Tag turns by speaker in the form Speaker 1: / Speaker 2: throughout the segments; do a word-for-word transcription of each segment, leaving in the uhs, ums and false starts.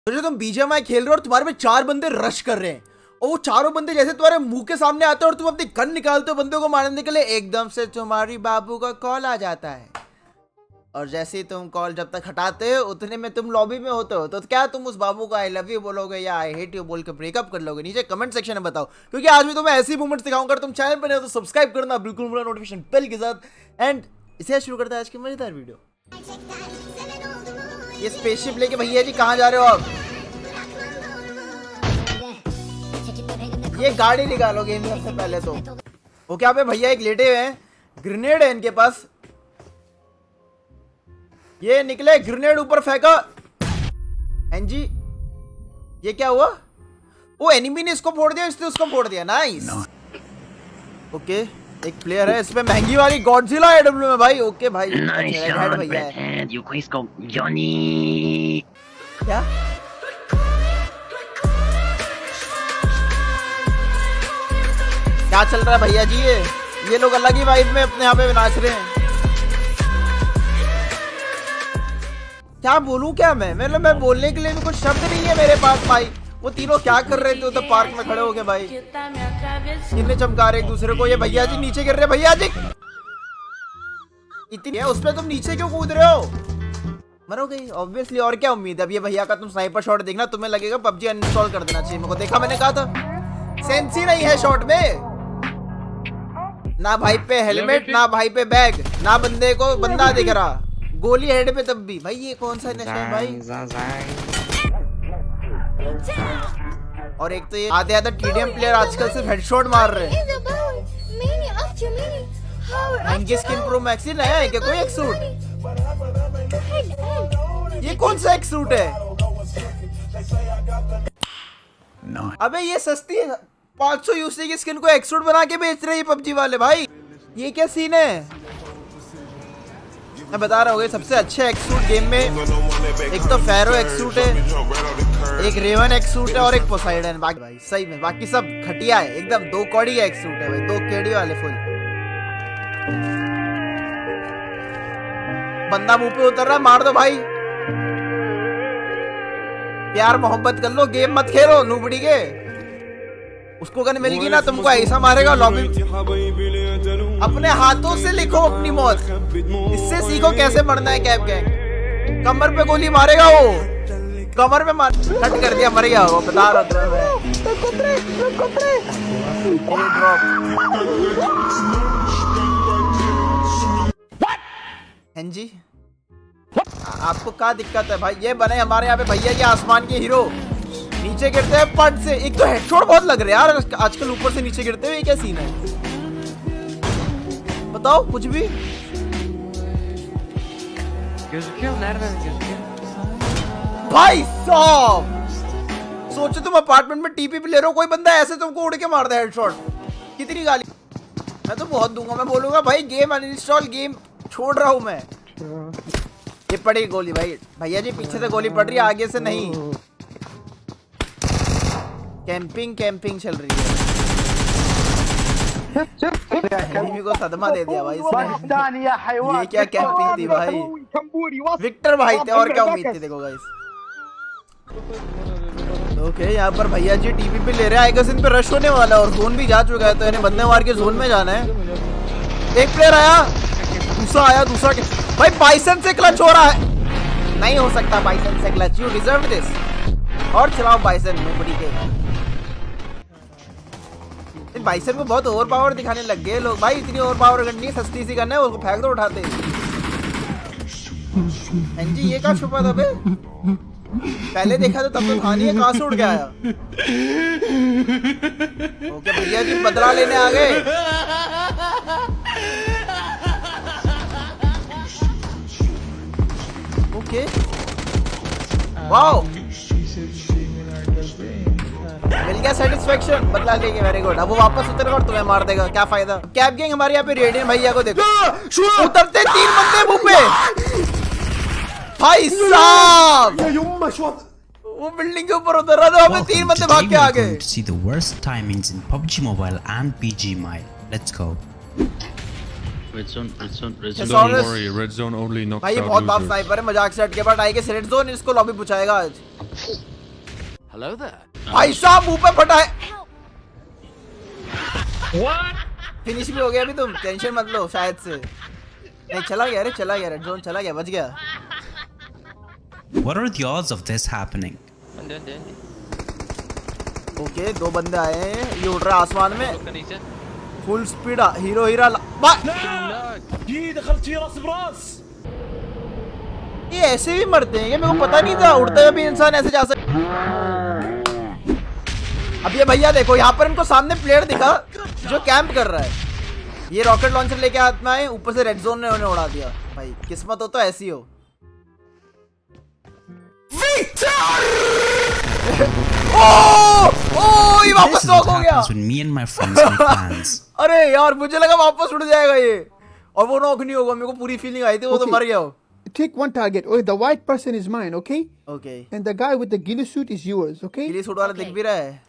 Speaker 1: तो जो तुम बीजीएमआई खेल रहे हो और तुम्हारे में चार बंदे रश कर रहे हैं और वो चारों बंदे जैसे तुम्हारे मुंह के सामने आते हैं और तुम अपनी गन निकालते हो बंदे को मारने के लिए, एकदम से तुम्हारी बाबू का कॉल आ जाता है और जैसे ही तुम कॉल जब तक हटाते हो उतने में तुम लॉबी में होते हो। तो क्या तुम उस बाबू को आई लव यू बोलोगे या आई हेट यू बोल के ब्रेकअप कर लोगे? नीचे कमेंट सेक्शन में बताओ, क्योंकि आज भी तुम्हें ऐसी मूवमेंट्स दिखाऊंगा। तुम चैनल पर नहीं हो तो सब्सक्राइब करना बिल्कुल पूरा नोटिफिकेशन बेल के साथ। एंड इसे शुरू करते हैं आज की मजेदार वीडियो। ये स्पेसशिप लेके भैया जी कहाँ जा रहे हो आप? ये गाड़ी निकालो गेम में सबसे पहले तो। वो क्या पे भैया एक लेटे हुए हैं, ग्रेनेड है इनके पास। ये निकले ग्रेनेड ऊपर फेंका। हैं जी ये क्या हुआ? वो एनिमी ने इसको फोड़ दिया, इसने उसको फोड़ दिया। नाइस ओके एक प्लेयर है इसमें महंगी वाली गॉडजिला एडब्ल्यू में भाई। ओके भाई हेड भैया है। क्या क्या चल रहा है भैया जी? ये ये लोग अलग ही वाइब में अपने यहाँ पे नाच रहे हैं। क्या बोलूं क्या मैं मतलब मैं बोलने के लिए भी कुछ शब्द नहीं है मेरे पास भाई। वो तीनों क्या कर रहे थे उधर पार्क में खड़े हो गए भाई, कितने चमका रहे एक दूसरे को। ये भैया जी नीचे गिर रहे भैया जी इतनी है उसमें, तुम नीचे क्यों कूद रहे हो? मरोगे ऑब्वियसली, और क्या उम्मीद है? अब ये भैया का तुम स्नाइपर शॉट देखना, तुम्हें लगेगा पबजी अनइंस्टॉल कर देना चाहिए। मेरे को देखा, मैंने कहा था सेंस ही नहीं है शॉट में। ना भाई पे हेलमेट, ना भाई पे बैग, ना बंदे को बंदा दिख रहा, गोली हेड पे तब भी। भाई ये कौन सा नशा है भाई? और एक तो ये आधे आधे टीडीएम प्लेयर आजकल सिर्फ हेडशॉट मार रहे हैं। महंगी स्किन प्रो मैक्स ही नया है क्या कोई एक सूट? ये कौन सा एक सूट है? अबे ये सस्ती है, पाँच सौ यूसी की स्किन को एक सूट बना के बेच रहे हैं पबजी वाले भाई। ये क्या सीन है? मैं बता रहा हूँ सबसे अच्छे एक सूट गेम में एक तो फेरो एक सूट है, एक रेवन एक सूट है और एक पोसाइडन। बाकी भाई सही में बाकी सब घटिया है एकदम। दो कौड़ी का एक सूट है भाई, दो केड़ी वाले फुल। बंदा मुंह पे उतर रहा, मार दो भाई। प्यार मोहब्बत कर लो, गेम मत खेलो नूबड़ी के। उसको गन मिल गई ना तुमको ऐसा मारेगा लॉबी। अपने हाथों से लिखो अपनी मौत, इससे सीखो कैसे मरना है। कैप गैंग कमर पे गोली मारेगा, वो कमर पे मार कट कर दिया, मर गया वो। बता रहा था मैं। हैं जी आपको क्या दिक्कत है भाई? ये बने हमारे यहाँ पे भैया के आसमान के हीरो, नीचे गिरते हैं पट से। एक तो हेडशॉट बहुत लग रहे हैं यार आजकल ऊपर से नीचे गिरते हुए। ये क्या सीन है बताओ कुछ भी? भाई साहब सोचो तुम अपार्टमेंट में टीपी पे ले रहे हो, कोई बंदा ऐसे तुमको उड़ के मार दे हेडशॉट। कितनी गाली मैं तो बहुत दूंगा। मैं बोलूंगा भाई गेम अनइंस्टॉल, गेम छोड़ रहा हूं मैं। ये पड़ी गोली भाई, भैया जी पीछे से गोली पड़ रही है, आगे से नहीं। कैंपिंग कैंपिंग चल रही है। एनिमी को सदमा दे दिया भाई इसने। ये क्या कैंपिंग थी भाई? विक्टर भाई थे और क्या उम्मीद थी? देखो गाइस ओके यहाँ पर भैया जी टीवी पे ले रहे हैं। आएगा इन पे रश होने वाला है और जोन भी जा चुका है, तो इन्हें बंदे मार के जोन में जाना है। एक प्लेयर आया, दूसरा आया, दूसरा के भाई बाइसन से क्लच हो रहा है। नहीं हो सकता बाइसन से क्लच, यू डिजर्व दिस। और चलाओ बाइसन में बड़ी के। बाइसन को बहुत ओवर पावर दिखाने लग गए लोग भाई। इतनी ओवर पावर गन नहीं, सस्ती सी गन है, उसको फेंक दो उठाते। जी ये कहाँ छुपा था बे? पहले देखा तो तब तो था नहीं है, कहाँ से उड़ के आया? ओके भैया जी बदला लेने आ गए। ओके वाओ मिल गया सेटिस्फेक्शन, बदला लेके। Very good. अब वो वापस उतरेगा और तुम्हें मार देगा, क्या फायदा? कैप गैंग हमारे यहाँ पे रेडियन भैया को देखो, उतरते तीन बंदे मुंह पे। भाई साहब वो बिल्डिंग के ऊपर उतर रहा था, हमें तीन बंदे भाग के आ गए।
Speaker 2: See the worst timings in P U B G Mobile and B G M I. Let's go.
Speaker 3: Red zone, red zone, red zone.
Speaker 4: Don't worry, red zone only knocks
Speaker 1: भाई ये
Speaker 4: out
Speaker 1: बहुत बाप
Speaker 4: losers.
Speaker 1: स्नाइपर है, मजाक से हट के। But I के रेड जोन इसको लॉबी पूछाएगा आज।
Speaker 4: Hello there.
Speaker 1: भाई साहब मुंह पे फटा है। फिनिश भी हो गया अभी, तुम टेंशन मत लो शायद से। नहीं चला गया रे, चला गया रेड जोन, चला गया, बच गया।
Speaker 2: What are the odds of this happening?
Speaker 1: Okay दो बंदे आए हैं, ये उड़ रहा है आसमान में फुल स्पीड। हीरो हीरा ये ऐसे भी मरते हैं, ये मेरे को पता नहीं था, उड़ते हुए भी इंसान ऐसे जा सकता। अब ये भैया देखो, यहाँ पर इनको सामने प्लेयर दिखा जो कैंप कर रहा है, ये रॉकेट लॉन्चर लेके हाथ में आए, ऊपर से रेड जोन ने उन्हें उड़ा दिया। भाई किस्मत हो तो ऐसी हो। ओ, ओ, ये वापस नॉक हो गया।
Speaker 2: When me and my friends make plans.
Speaker 1: अरे यार मुझे लगा वापस उड़ जाएगा ये, और वो नॉक नहीं होगा, मेरे को पूरी फीलिंग आई थी वो तो मर गया हो।
Speaker 5: Take one target. Oh, the white person is mine, okay?
Speaker 1: Okay.
Speaker 5: And the guy with the ghillie suit is yours, okay?
Speaker 1: ghillie suit वाला दिख भी रहा है।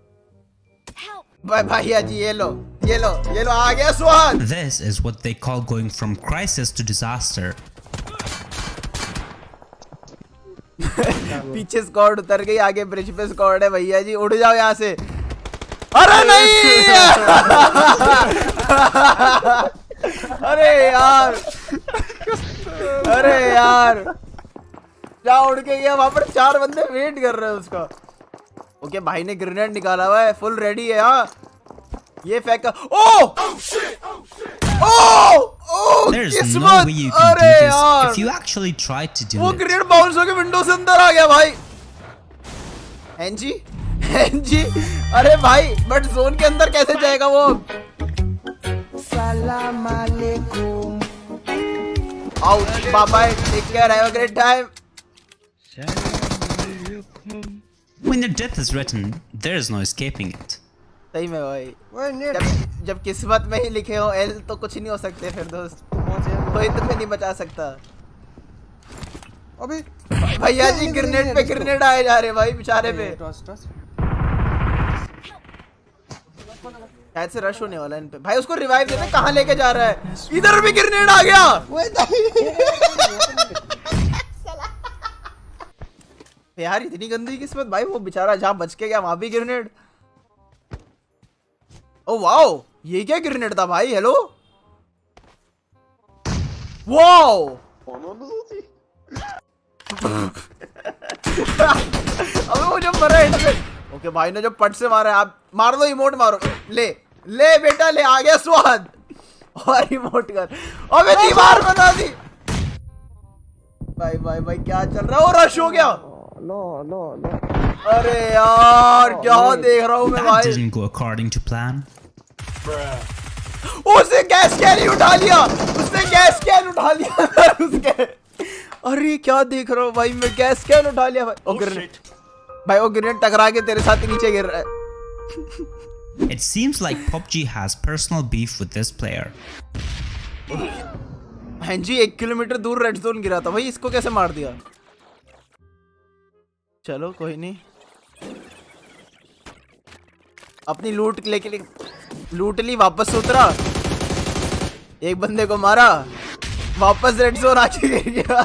Speaker 1: भाई भैया जी ये लो, ये लो, ये लो, आ गया स्वाद।
Speaker 2: This is what they call going from crisis to disaster.
Speaker 1: पीछे स्क्वाड उतर गई, आगे ब्रिज पे स्क्वाड है भैया जी, उड़ जाओ यहाँ से। अरे नहीं अरे यार, अरे यार क्या उड़ के गया, वहां पर चार बंदे वेट कर रहे हैं उसका। ओके भाई ने ग्रेनेड निकाला हुआ है, फुल रेडी है। हाँ ये फेंका। Oh oh oh
Speaker 2: There's no
Speaker 1: किस्मत।
Speaker 2: way you can
Speaker 1: अरे
Speaker 2: do this
Speaker 1: यार
Speaker 2: if you actually try to do
Speaker 1: वो
Speaker 2: it.
Speaker 1: ग्रेनेड बाउंस होके विंडो से अंदर आ गया भाई। एनजी एनजी अरे भाई बट जोन के अंदर कैसे जाएगा वो। सलाम अलैकुम। Out, bye bye, take care, have a great time.
Speaker 2: When your death is written, there is no escaping it.
Speaker 1: सही में भाई, जब जब किस्मत में ही लिखे हो एल तो कुछ नहीं हो सकते फिर दोस्त, कोई तुम्हें नहीं बचा सकता।
Speaker 5: अबे
Speaker 1: भैया जी ग्रेनेड पे ग्रेनेड आए जा रहे भाई बेचारे पे। शायद से रश होने वाला है इन पे। भाई उसको रिवाइव देते, कहाँ लेके जा रहा है, इधर भी ग्रेनेड आ गया। यार इतनी गंदी किस्मत भाई, वो बेचारा जहाँ बच के गया वहां भी ग्रेनेड। ओ वाओ, ये क्या ग्रेनेड था भाई। हेलो वाओ अबे वो जो मरा है। ओके भाई ने जो पट से मारा है, आप मार दो, इमोट मारो। ले ले बेटा ले, आ गया स्वाद। और इमोट कर, अबे दीवार बना दी। भाई भाई भाई क्या चल रहा है, वो रश हो गया।
Speaker 5: नो नो नो
Speaker 1: अरे यार क्या देख रहा हूँ मैं
Speaker 2: That
Speaker 1: भाई।
Speaker 2: didn't go according to plan.
Speaker 1: उसने गैस कैन ही उठा लिया, उसने गैस कैन उठा लिया उसके। अरे क्या देख रहा हूँ भाई मैं, गैस कैन उठा लिया भाई। ओ ग्रेनेड भाई, वो ग्रेनेड टकरा के तेरे साथ नीचे गिर रहा है।
Speaker 2: It seems like P U B G has personal beef with this player.
Speaker 1: हाँ जी, एक किलोमीटर दूर रेड जोन गिरा था भाई, इसको कैसे मार दिया। चलो कोई नहीं, अपनी लूट लेके ले, लूट ली, वापस उतरा, एक बंदे को मारा, वापस रेड जोन आके गिर गया।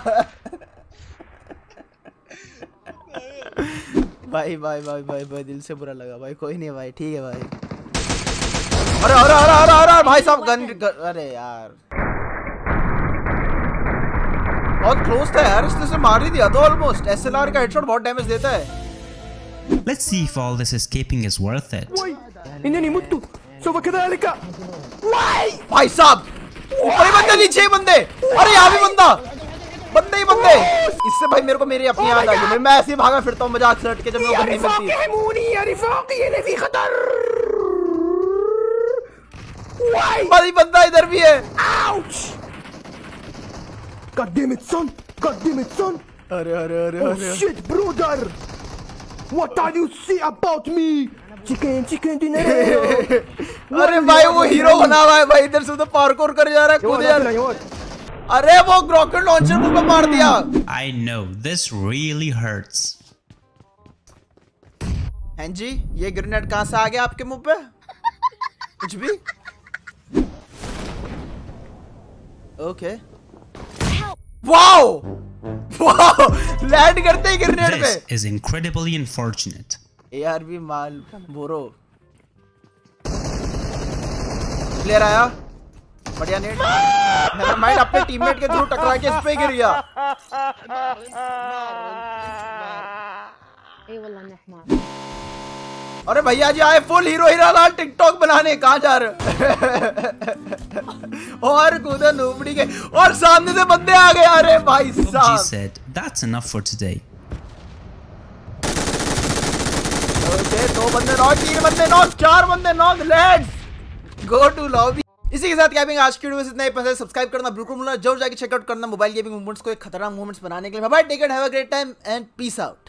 Speaker 1: भाई भाई भाई भाई भाई दिल से बुरा लगा भाई, कोई नहीं भाई, ठीक है भाई। अरे अरे अरे अरे अरे भाई साहब गन, गन अरे यार बहुत क्लोज था यार, इसने से मार ही दिया तो ऑलमोस्ट। एसएलआर का हेडशॉट बहुत डैमेज देता है।
Speaker 2: Let's see if all this escaping is worth it.
Speaker 5: إنني مت سوف كذلك.
Speaker 1: भाई साहब ऊपर ही बंदे, नीचे ही बंदे, अरे यहाँ भी बंदा, बंदे ही बंदे। इससे भाई मेरे को मेरी अपनी याद आ गई, मैं ऐसे ही भागा फिरता हूँ मजाक से हट के जब मेरे को नहीं मिलती। भाई बंदा इधर भी है।
Speaker 5: God damn it, son! God damn it, son!
Speaker 1: अरे अरे अरे
Speaker 5: Oh
Speaker 1: अरे
Speaker 5: shit, brother! What are you say about me? Chicken, chicken dinero!
Speaker 1: अरे भाई वो हीरो बना हुआ है भाई, इधर से उधर पार्कोर कर जा रहा है, कूद यार। अरे वो रॉकेट लॉन्चर मुंह पे मार दिया।
Speaker 2: I know, this really hurts.
Speaker 1: हैं जी, ये ग्रेनेड कहाँ से आ गया आपके मुंह पे? कुछ भी? ओके वाओ वाओ लैंड करते ही ग्रेनेड पे।
Speaker 2: This is incredibly unfortunate.
Speaker 1: ARB माल बोरो प्लेयर आया, बढ़िया नेट। नेवर माइंड, अपने टीममेट के थ्रू टकरा के इस पे गिर गया। अरे भैया जी आए full hero Hira Lal TikTok बनाने, कहाँ जा रहे और कूदा नूबड़ी के, और सामने से बंदे आ गए। अरे भाई
Speaker 2: P U B G
Speaker 1: साहब
Speaker 2: said, that's enough for today.
Speaker 1: Okay, दो बंदे नॉक, तीन बंदे नॉक, चार बंदे knock, let's go to lobby. इसी के साथ गेमिंग आज की वीडियो में इतना ही। पसंद सब्सक्राइब करना बिल्कुल भूलना, जरूर जाके चेकआउट करना मोबाइल गेमिंग मूवमेंट्स को एक खतरनाक मूवमेंट्स बनाने के लिए। Bye bye, take care, have a great time and peace out.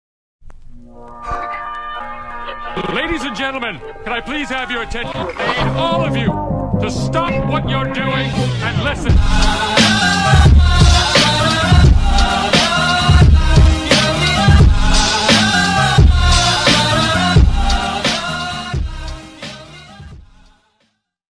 Speaker 4: Ladies and gentlemen, can I please have your attention? I need all of you to stop what you're doing and listen.